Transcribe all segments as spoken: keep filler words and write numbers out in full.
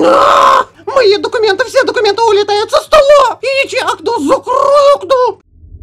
А! Мои документы, все документы улетают со стола! Ичи, окно, закрой окно!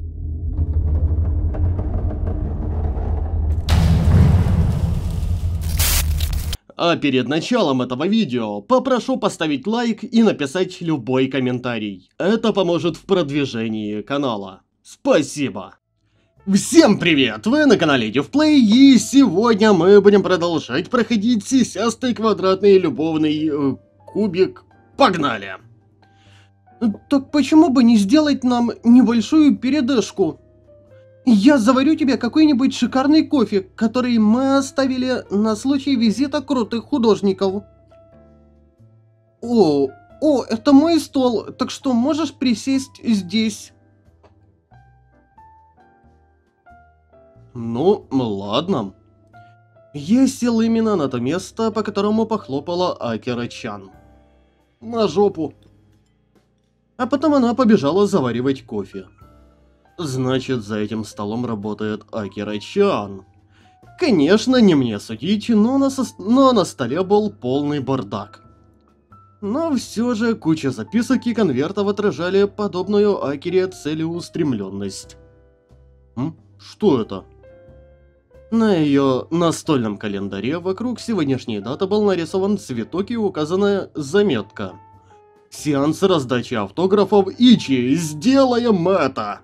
А перед началом этого видео попрошу поставить лайк и написать любой комментарий. Это поможет в продвижении канала. Спасибо! Всем привет! Вы на канале DevPlay, и сегодня мы будем продолжать проходить сисястый квадратный любовный э, кубик. Погнали! Так почему бы не сделать нам небольшую передышку? Я заварю тебе какой-нибудь шикарный кофе, который мы оставили на случай визита крутых художников. О, о, это мой стол, так что можешь присесть здесь. Ну, ладно. Я сел именно на то место, по которому похлопала Акира-чан. На жопу. А потом она побежала заваривать кофе. Значит, за этим столом работает Акира-чан. Конечно, не мне судить, но на, со... но на столе был полный бардак. Но все же куча записок и конвертов отражали подобную Акире целеустремленность. М? Что это? На ее настольном календаре вокруг сегодняшней даты был нарисован цветок и указана заметка. Сеанс раздачи автографов Ичи, сделаем это!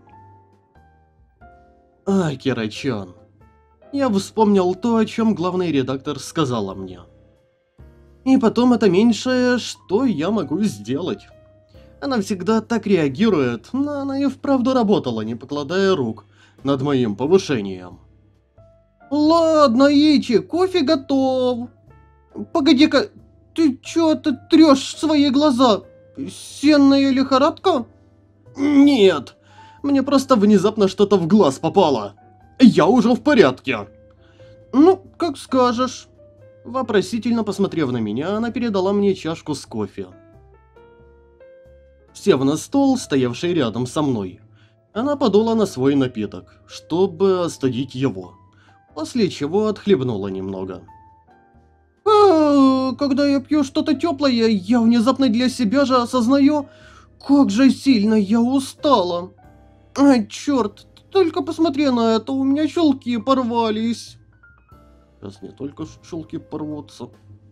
Акира-чан. Я вспомнил то, о чем главный редактор сказала мне. И потом это меньшее, что я могу сделать. Она всегда так реагирует, но она и вправду работала, не покладая рук, над моим повышением. Ладно, Ичи, кофе готов. Погоди-ка, ты чё ты трёшь свои глаза? Сенная лихорадка? Нет, мне просто внезапно что-то в глаз попало. Я уже в порядке. Ну, как скажешь. Вопросительно посмотрев на меня, она передала мне чашку с кофе. Сев на стол, стоявший рядом со мной, она подула на свой напиток, чтобы остудить его, после чего отхлебнула немного. А, когда я пью что-то теплое, я внезапно для себя же осознаю, как же сильно я устала. Ай, черт, только посмотри на это, у меня щелки порвались. Сейчас не только щелки порвутся.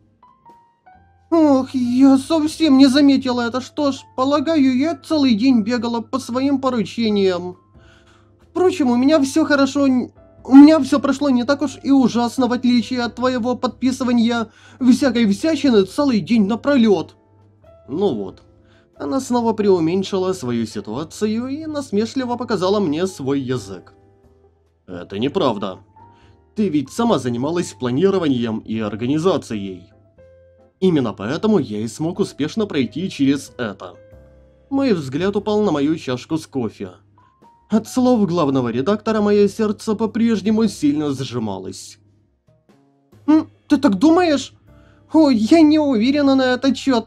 Ох, я совсем не заметила это. Что ж, полагаю, я целый день бегала по своим поручениям. Впрочем, у меня все хорошо... У меня все прошло не так уж и ужасно, в отличие от твоего подписывания всякой всячины целый день напролет. Ну вот. Она снова преуменьшила свою ситуацию и насмешливо показала мне свой язык. Это неправда. Ты ведь сама занималась планированием и организацией. Именно поэтому я и смог успешно пройти через это. Мой взгляд упал на мою чашку с кофе. От слов главного редактора мое сердце по-прежнему сильно сжималось. М, ты так думаешь? Ой, я не уверена на этот счет.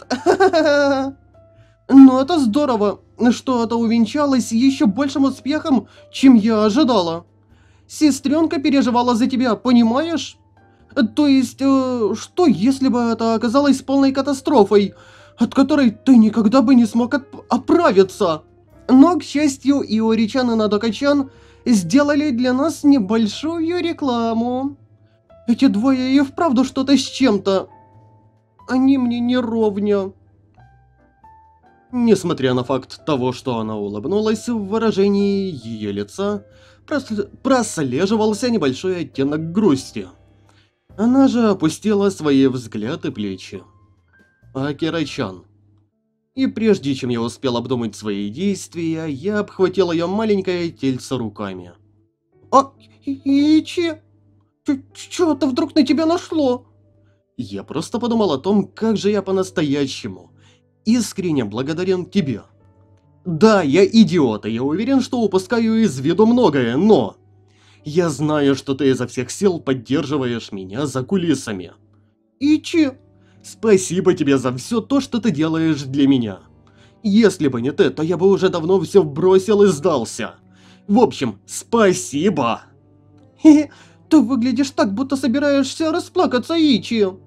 Но это здорово, что это увенчалось еще большим успехом, чем я ожидала. Сестренка переживала за тебя, понимаешь? То есть, э, что если бы это оказалось полной катастрофой, от которой ты никогда бы не смог оправиться? Но, к счастью, Иори-чан и Надока-чан сделали для нас небольшую рекламу. Эти двое и вправду что-то с чем-то. Они мне не ровня. Несмотря на факт того, что она улыбнулась, в выражении ее лица прослеживался небольшой оттенок грусти. Она же опустила свои взгляды и плечи. Акира-чан. И прежде чем я успел обдумать свои действия, я обхватил ее маленькое тельце руками. А, Ичи, что-то вдруг на тебя нашло? Я просто подумал о том, как же я по-настоящему искренне благодарен тебе. Да, я идиот, и я уверен, что упускаю из виду многое, но... Я знаю, что ты изо всех сил поддерживаешь меня за кулисами. Ичи, спасибо тебе за все то, что ты делаешь для меня. Если бы не ты, то я бы уже давно все бросил и сдался. В общем, спасибо. Хе-хе, ты выглядишь так, будто собираешься расплакаться, Ичи.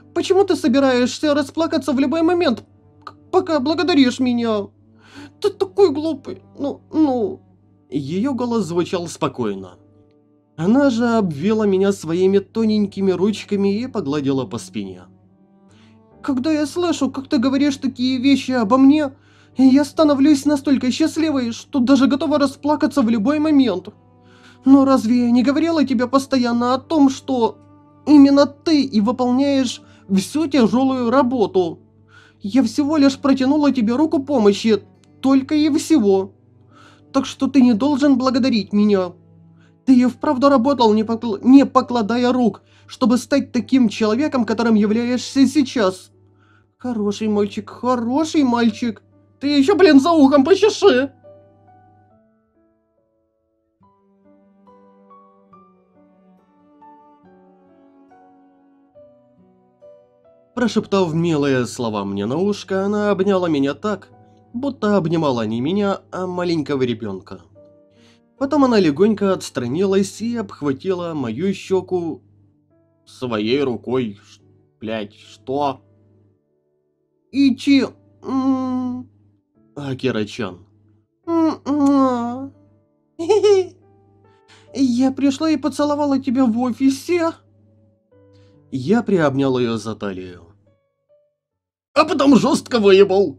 Почему ты собираешься расплакаться в любой момент, пока благодаришь меня? Ты такой глупый, ну, ну... Ее голос звучал спокойно. Она же обвила меня своими тоненькими ручками и погладила по спине. Когда я слышу, как ты говоришь такие вещи обо мне, я становлюсь настолько счастливой, что даже готова расплакаться в любой момент. Но разве я не говорила тебе постоянно о том, что именно ты и выполняешь всю тяжелую работу? Я всего лишь протянула тебе руку помощи, только и всего. Так что ты не должен благодарить меня. Ты и вправду работал, не, покл... не покладая рук, чтобы стать таким человеком, которым являешься сейчас. Хороший мальчик, хороший мальчик. Ты еще, блин, за ухом почеши. Прошептав милые слова мне на ушко, она обняла меня так, будто обнимала не меня, а маленького ребенка. Потом она легонько отстранилась и обхватила мою щеку своей рукой. Блять, что? Ичи... Акира-чан. Я пришла и поцеловала тебя в офисе. Я приобнял ее за талию. А потом жестко выебал.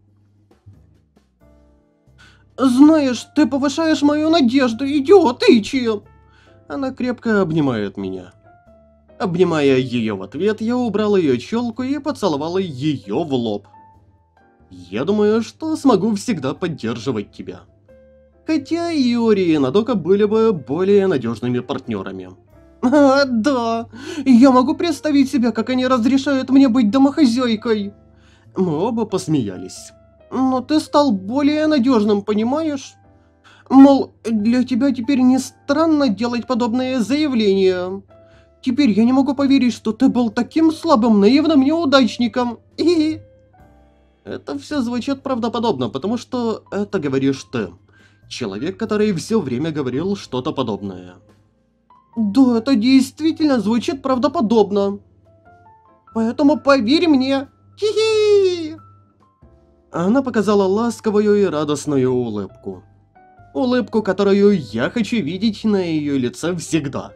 Знаешь, ты повышаешь мою надежду, идиот, Ичи. Она крепко обнимает меня. Обнимая ее в ответ, я убрал ее челку и поцеловал ее в лоб. Я думаю, что смогу всегда поддерживать тебя. Хотя Иори и Надока были бы более надежными партнерами. А, да, я могу представить себе, как они разрешают мне быть домохозяйкой. Мы оба посмеялись. Но ты стал более надежным, понимаешь? Мол, для тебя теперь не странно делать подобные заявления. Теперь я не могу поверить, что ты был таким слабым, наивным неудачником. И... Это все звучит правдоподобно, потому что это говоришь ты. Человек, который все время говорил что-то подобное. Да, это действительно звучит правдоподобно. Поэтому поверь мне. Хи-хи! Она показала ласковую и радостную улыбку. Улыбку, которую я хочу видеть на ее лице всегда.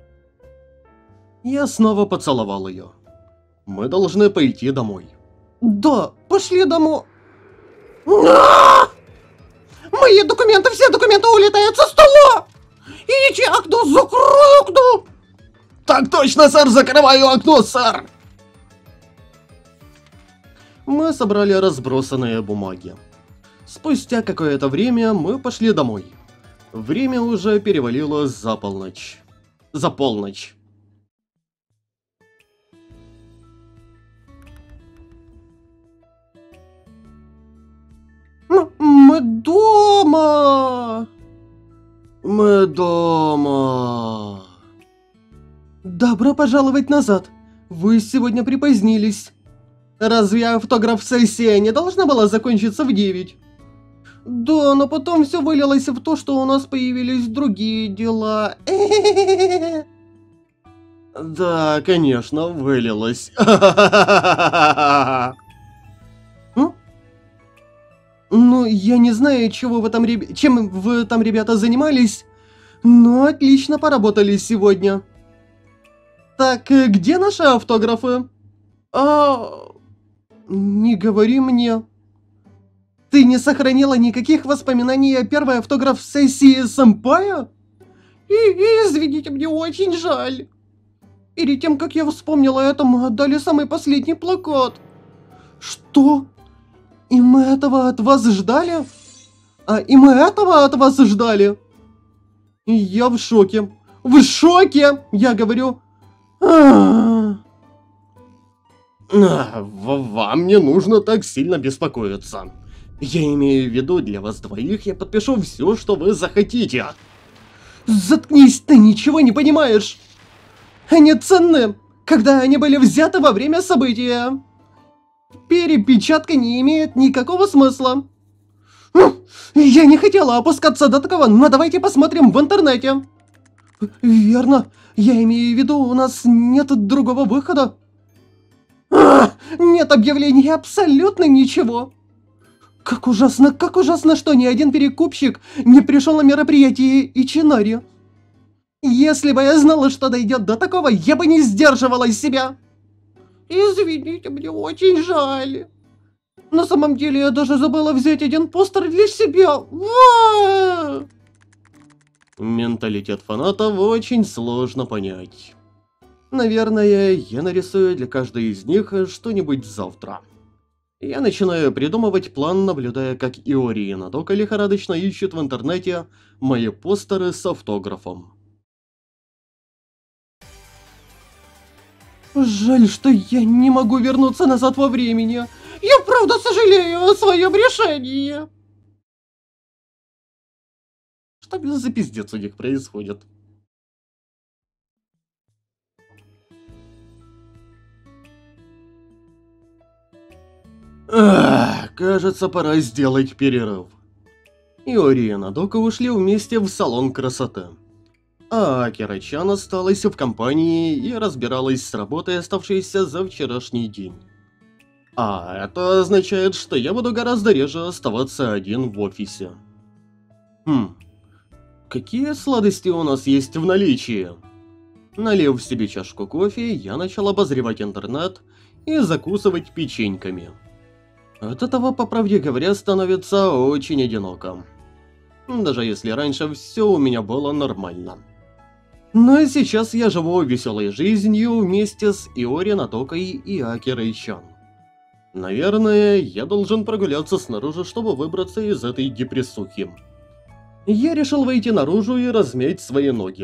Я снова поцеловал ее. Мы должны пойти домой. Да, пошли домой. Мои документы, все документы улетают со стола. Ичи, окно, закрой окно. Так точно, сэр, закрываю окно, сэр. Мы собрали разбросанные бумаги. Спустя какое-то время мы пошли домой. Время уже перевалило за полночь. За полночь. Мы дома. Мы дома. Добро пожаловать назад. Вы сегодня припозднились. Разве автограф-сессия не должна была закончиться в девять? Да, но потом все вылилось в то, что у нас появились другие дела. Да, конечно, вылилось. Ну, я не знаю, чего вы там, реб... чем вы там, ребята, занимались, но отлично поработали сегодня. Так, где наши автографы? А... Не говори мне. Ты не сохранила никаких воспоминаний о первой автограф-сессии сэмпая? И, и, извините, мне очень жаль. Перед тем, как я вспомнила это, мы отдали самый последний плакат. Что? И мы этого от вас ждали? А, и мы этого от вас ждали? Я в шоке. В шоке, я говорю. А-а-а. Вам не нужно так сильно беспокоиться. Я имею в виду, для вас двоих я подпишу все, что вы захотите. Заткнись, ты ничего не понимаешь. Они ценны, когда они были взяты во время события. Перепечатка не имеет никакого смысла. Я не хотела опускаться до такого, но давайте посмотрим в интернете. Верно, я имею в виду, у нас нет другого выхода. А, нет объявлений абсолютно ничего. Как ужасно, как ужасно, что ни один перекупщик не пришел на мероприятие Ичинари. Если бы я знала, что дойдет до такого, я бы не сдерживала себя. Извините, мне очень жаль. На самом деле, я даже забыла взять один постер для себя. Ва! Менталитет фанатов очень сложно понять. Наверное, я нарисую для каждой из них что-нибудь завтра. Я начинаю придумывать план, наблюдая, как Иори и Надока лихорадочно ищут в интернете мои постеры с автографом. Жаль, что я не могу вернуться назад во времени. Я правда сожалею о своем решении. Что за пиздец у них происходит? Ах, кажется, пора сделать перерыв. Иори и Надока ушли вместе в салон красоты. А Акира-чан осталась в компании и разбиралась с работой, оставшейся за вчерашний день. А это означает, что я буду гораздо реже оставаться один в офисе. Хм, какие сладости у нас есть в наличии? Налив себе чашку кофе, я начал обозревать интернет и закусывать печеньками. От этого, по правде говоря, становится очень одиноко. Даже если раньше все у меня было нормально. Но сейчас я живу веселой жизнью вместе с Иори, Надокой и Акирой-чан. Наверное, я должен прогуляться снаружи, чтобы выбраться из этой депрессухи. Я решил выйти наружу и размять свои ноги.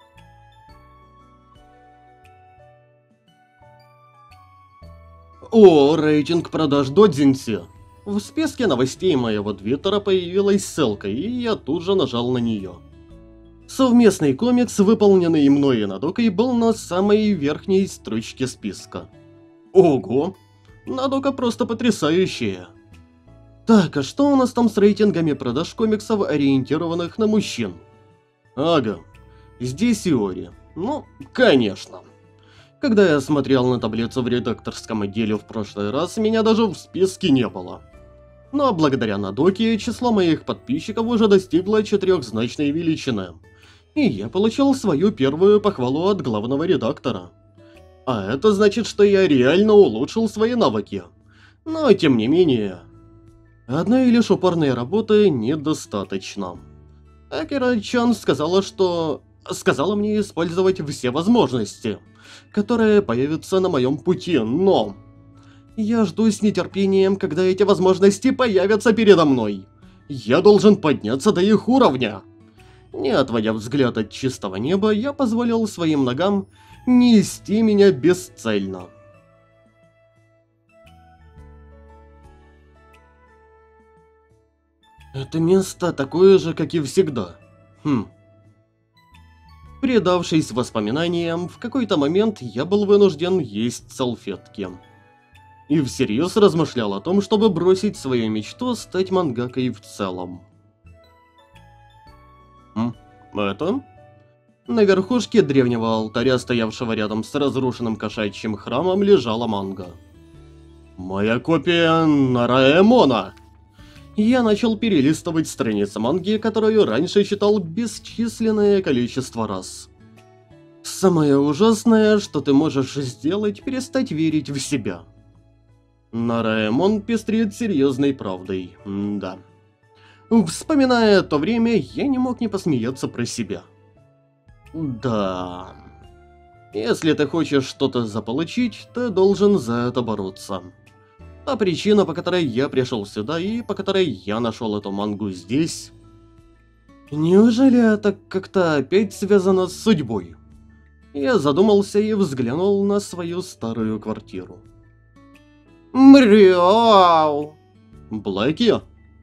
О, рейтинг продаж Додзинси. В списке новостей моего твиттера появилась ссылка, и я тут же нажал на нее. Совместный комикс, выполненный мной и Надокой, был на самой верхней строчке списка. Ого! Надока просто потрясающая. Так, а что у нас там с рейтингами продаж комиксов, ориентированных на мужчин? Ага, здесь Иори. Ну, конечно. Когда я смотрел на таблицу в редакторском отделе в прошлый раз, меня даже в списке не было. Но благодаря Надоке число моих подписчиков уже достигло четырехзначной величины. И я получил свою первую похвалу от главного редактора. А это значит, что я реально улучшил свои навыки. Но тем не менее, одной лишь упорной работы недостаточно. Акира-чан сказала, что... сказала мне использовать все возможности, которые появятся на моем пути, но... я жду с нетерпением, когда эти возможности появятся передо мной. Я должен подняться до их уровня. Не отводя взгляд от чистого неба, я позволил своим ногам нести меня бесцельно. Это место такое же, как и всегда. Хм. Предавшись воспоминаниям, в какой-то момент я был вынужден есть салфетки. И всерьез размышлял о том, чтобы бросить свою мечту стать мангакой в целом. Хм, это? На верхушке древнего алтаря, стоявшего рядом с разрушенным кошачьим храмом, лежала манга. Моя копия Нараэмона! Я начал перелистывать страницы манги, которую раньше читал бесчисленное количество раз. Самое ужасное, что ты можешь сделать, перестать верить в себя. Нараэмон пестрит серьезной правдой, М да. Вспоминая то время, я не мог не посмеяться про себя. Да. Если ты хочешь что-то заполучить, ты должен за это бороться. Та причина, по которой я пришел сюда и по которой я нашел эту мангу здесь... Неужели это как-то опять связано с судьбой? Я задумался и взглянул на свою старую квартиру. Мряу! Блэки?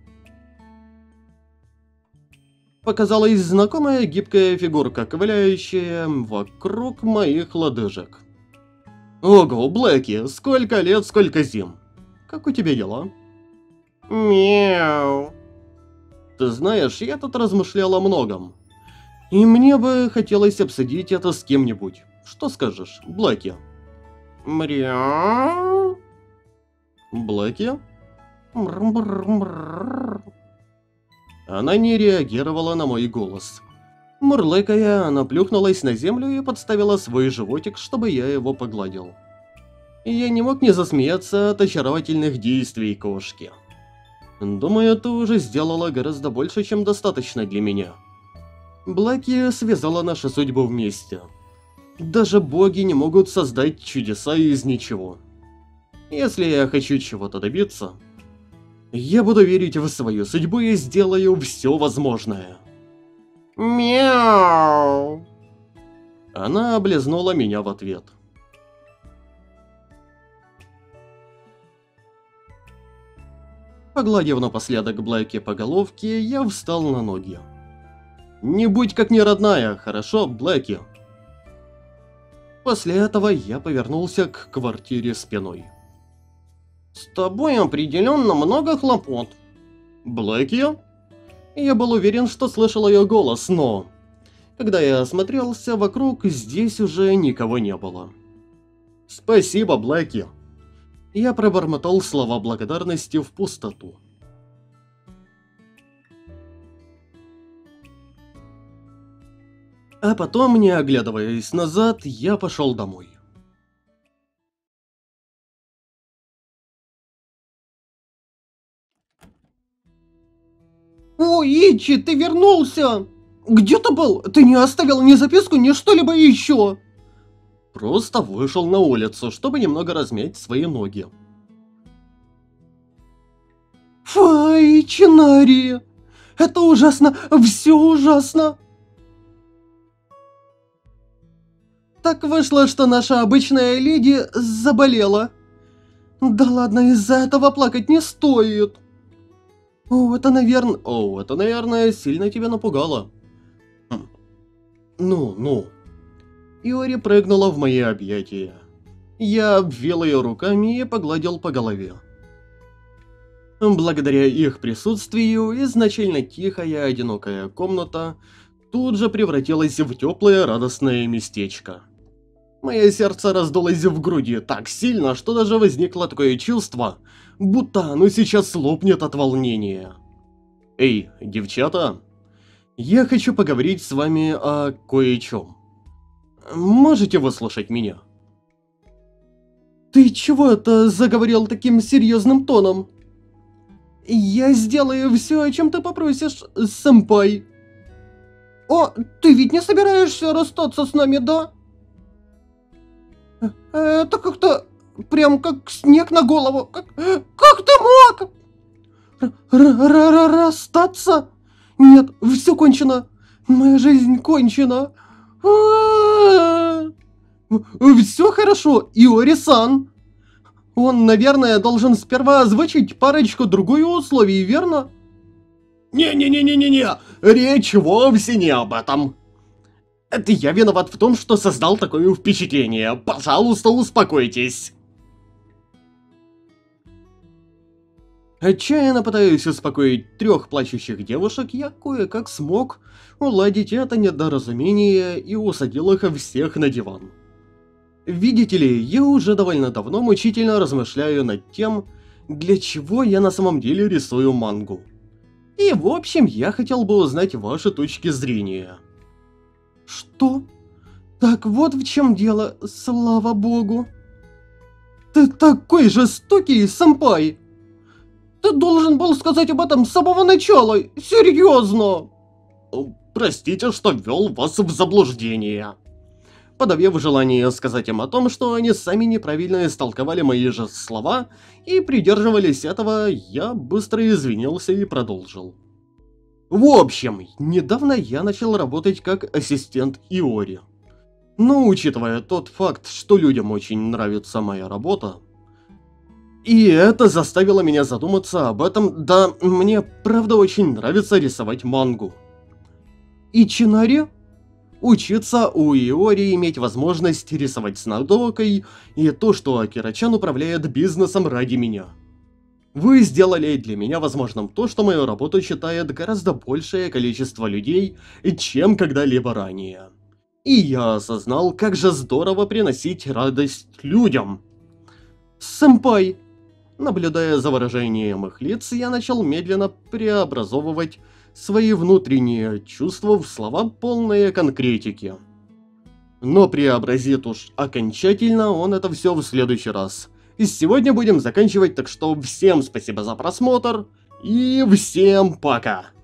Показалась знакомая гибкая фигурка, ковыляющая вокруг моих лодыжек. Ого, Блэки, сколько лет, сколько зим. Как у тебя дела? Мяу. Ты знаешь, я тут размышлял о многом. И мне бы хотелось обсудить это с кем-нибудь. Что скажешь, Блэки? Мряу. Блэки? Мр-мр-мр. Она не реагировала на мой голос. Мурлыкая, она плюхнулась на землю и подставила свой животик, чтобы я его погладил. Я не мог не засмеяться от очаровательных действий кошки. Думаю, ты уже сделала гораздо больше, чем достаточно для меня. Блэки связала наши судьбы вместе. Даже боги не могут создать чудеса из ничего. Если я хочу чего-то добиться, я буду верить в свою судьбу и сделаю все возможное. Мяу. Она облизнула меня в ответ. Погладив напоследок Блэки по головке, я встал на ноги. Не будь как не родная, хорошо, Блэки? После этого я повернулся к квартире спиной. С тобой определенно много хлопот. Блэки? Я был уверен, что слышал ее голос, но... Когда я осмотрелся вокруг, здесь уже никого не было. Спасибо, Блэки. Я пробормотал слова благодарности в пустоту. А потом, не оглядываясь назад, я пошел домой. О, Ичи, ты вернулся! Где ты был? Ты не оставил ни записку, ни что-либо еще? Просто вышел на улицу, чтобы немного размять свои ноги. Фай, Чинари! Это ужасно! Все ужасно! Так вышло, что наша обычная леди заболела. Да ладно, из-за этого плакать не стоит. О, это, наверное... О, это, наверное, сильно тебя напугало. Хм. Ну, ну. Иори прыгнула в мои объятия. Я обвил ее руками и погладил по голове. Благодаря их присутствию, изначально тихая, одинокая комната тут же превратилась в теплое, радостное местечко. Мое сердце раздулось в груди так сильно, что даже возникло такое чувство, будто оно сейчас лопнет от волнения. Эй, девчата, я хочу поговорить с вами о кое-чем. Можете выслушать меня? Ты чего это заговорил таким серьезным тоном? Я сделаю все, о чем ты попросишь, сэмпай. О, ты ведь не собираешься расстаться с нами, да? Это как-то прям как снег на голову. Как, как ты мог? Расстаться? Нет, все кончено. Моя жизнь кончена. Все хорошо, Иори-сан. Он, наверное, должен сперва озвучить парочку-другую условий, верно? Не-не-не-не-не-не, речь вовсе не об этом. Это я виноват в том, что создал такое впечатление. Пожалуйста, успокойтесь. Отчаянно пытаясь успокоить трех плачущих девушек, я кое-как смог уладить это недоразумение и усадил их всех на диван. Видите ли, я уже довольно давно мучительно размышляю над тем, для чего я на самом деле рисую мангу. И в общем, я хотел бы узнать ваши точки зрения. Что? Так вот в чем дело, слава богу. Ты такой жестокий, сэмпай. Ты должен был сказать об этом с самого начала, серьезно. Простите, что ввел вас в заблуждение. Подавив желание сказать им о том, что они сами неправильно истолковали мои же слова и придерживались этого, я быстро извинился и продолжил. В общем, недавно я начал работать как ассистент Иори. Но учитывая тот факт, что людям очень нравится моя работа, и это заставило меня задуматься об этом, да мне правда очень нравится рисовать мангу. И Чинари? Учиться у Иори, иметь возможность рисовать с Надокой, и то, что Акира-чан управляет бизнесом ради меня. Вы сделали для меня возможным то, что мою работу читает гораздо большее количество людей, чем когда-либо ранее. И я осознал, как же здорово приносить радость людям. «Сэмпай!» Наблюдая за выражением их лиц, я начал медленно преобразовывать свои внутренние чувства в слова, полные конкретики. Но преобразит уж окончательно он это все в следующий раз. И сегодня будем заканчивать, так что всем спасибо за просмотр и всем пока!